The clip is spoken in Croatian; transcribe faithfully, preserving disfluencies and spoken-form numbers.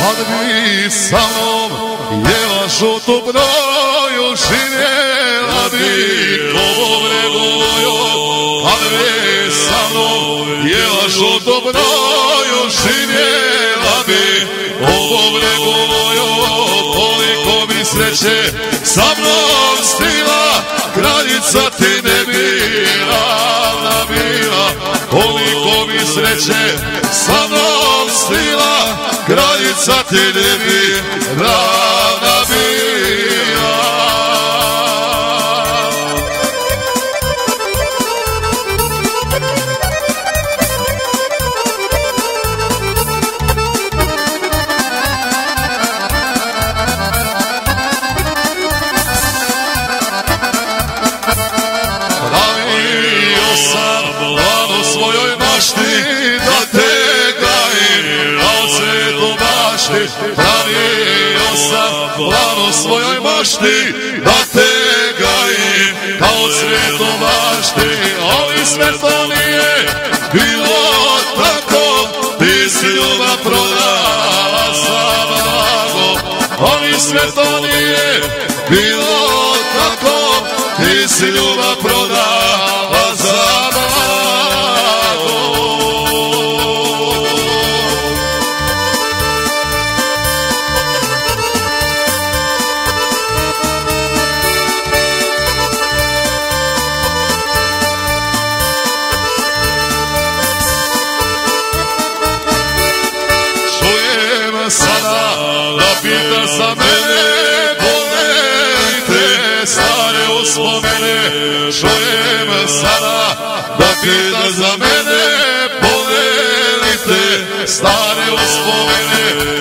kad bi sa mnom jela žutu broju, živjela bi ovom regoju. Kad bi sa mnom jela žutu broju, živjela bi ovom regoju. Koliko bi sreće sa mnom stila, kraljica ti ne bi ravna bila. Koliko bi sreće sa mnom stila, kraljica ti ne bi ravna bila. Pravio sam plan u svojoj mašti da te gajim kao svetu bašti. Pravio sam plan u svojoj mašti da te gajim kao svetu bašti. Ali sve to nije bilo tako, ti si ljubav prodala za blago. Ali sve to nije bilo tako, ti si ljubav prodala za blago. Čujem sada da pita za mene, stare uspomene. Čujem sada da pita za mene, povelite stare uspomene.